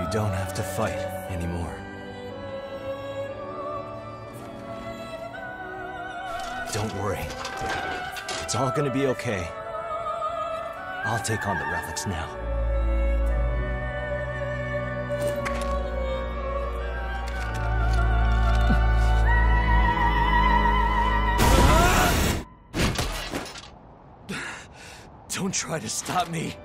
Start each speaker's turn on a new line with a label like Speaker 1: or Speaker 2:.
Speaker 1: You don't have to fight anymore. Don't worry. It's all gonna be okay. I'll take on the relics now. Don't try to stop me.